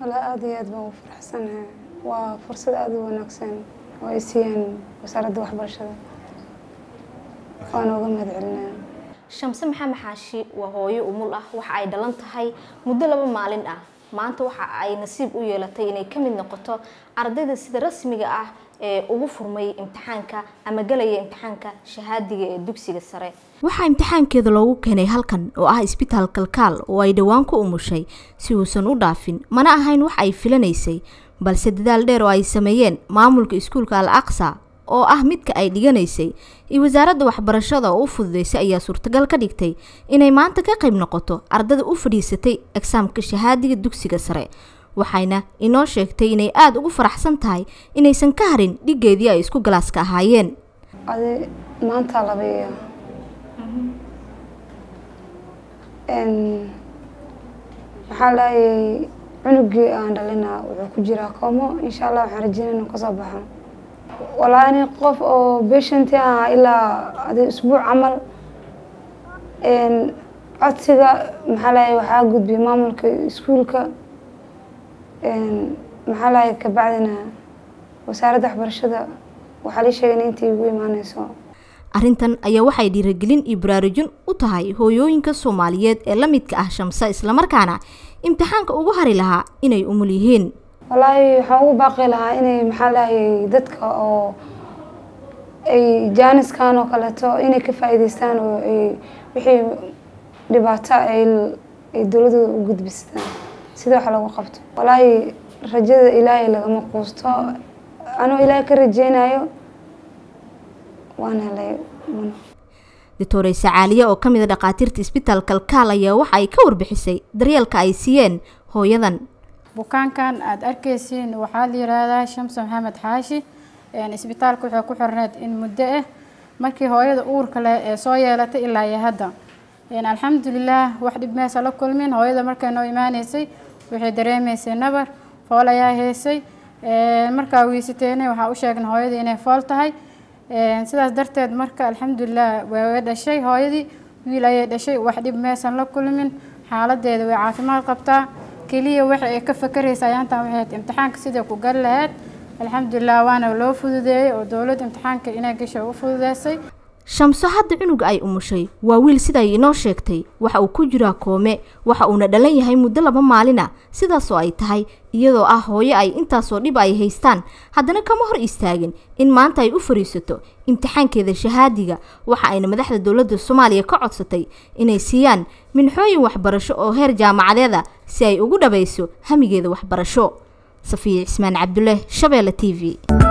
ولا أدي أدبا وفرحسنها وفرصة أدو ونكسن ويسيان وسارد وحبرشة وأنا وقمت علنا شمس محمد حاشي وهوي أمول waxa ay dhalan tahay muddo 2 maalin ah maanta waxa ay nasiib u yeelatay inay ka mid noqoto ardayda sida rasmiga ah ee ugu furmay imtixaanka ama galaya imtixaanka shahaadiga ee dugsiga sare waxa imtixaankeeda loogu keenay halkan oo ah isbitaal kalkaal oo ay dhawaan ku umushay si uusan u dhaafin mana ahayn wax ay filanaysay balse dadaal dheer oo ay sameeyeen maamulka iskuulka Al-Aqsa oo ah midka ay dhiganaysay iyo wasaaradda waxbarashada oo u fududeysay ayaa suurtagal ka dhigtay inay maanta ka qayb noqoto ardayda u fadhiisatay exaamka shahaadiga dugsiga sare waxayna inoo sheegtay inay aad ugu faraxsan tahay inaysan ka harin dhigeedii ay isku galaaska ahaayeen maanta labiya waxaa laayay cunugii aan dhalinaa wuxuu ku jiraa koomo insha Allah waxaan rajeynayaa inuu ka soo baxo والله أنا قف أو بيشنتها إلى هذا أسبوع عمل إن عطسة محلاي وحاجد بمامل كسكولك إن محلاي كبعدنا وسارد أحبر شذا وحلي شيء ننتي وي ما نسوا arrintan ayaa waxay dhiirigelin ibraarujin u tahay hooyooyinka Soomaaliyeed ee la midka ah Shamsa isla markaana imtixaanka ugu hari lahaa inay umul yihiin والله حاول باقي لها إني محلها ضدك أو أي جانس كانوا كلتو إني كفاية ديستان وحي دبعتا الدولة وجود بستان سيدا حلا وقفت والله رجال إلهي لما قصته أنا إلهي كرجينايو وأنا لي من دكتورة سعالية oo kamid ah dhaqaatiirta isbitaalka Kalkaal ayaa waxa ay ka warbixisay daryeelka ay siiyeen hooyadan bukaankan aad arkaysiin waxaa la yiraahdaa Shams Maxamed Xaashi isbitaalku wuxuu ku xirneed in muddo ah markii hooyada uurka leh ee soo yeelatay ilaa hadda alxamdulillah wax dhib meesha la kulmin hooyada markay noo iimaaneysay waxay dareemaysay nabar fool ayaa heysay markaa wiisiteena waxa u sheegnay hooyada inay fool tahay sidaas darteed marka alxamdulillah way dhashay hooyadii wiil ayay dhashay wax dhib meesha la kulmin xaaladeeda way caafimaad qabtaa كلية وحي كفكري سايانتا وحي امتحانك سيدا كوغال لهاد الحمد لله وانا لو فودودي ودولد امتحانك إنا قشا وفوداسي Shamso hadda cunuga ay umushay waa wiil sida ay inoo sheegtay waxa uu ku jiraa koome waxa uu dhalan yahay muddo 2 maalin ah sidaas oo ay tahay iyadoo ah hooyo ay intaas oo dhib ay haystaan haddana kama hor istaagin in maanta ay u fariisato imtixaankeeda shahaadiga waxa ayna madaxda dawladda Soomaaliya ka codsatay inay siiyaan minxooyin waxbarasho oo heer jaamacadeed si ay ugu dhabayso hamigeeda waxbarasho Safiya Ismaan Cabdulle Shabeelle TV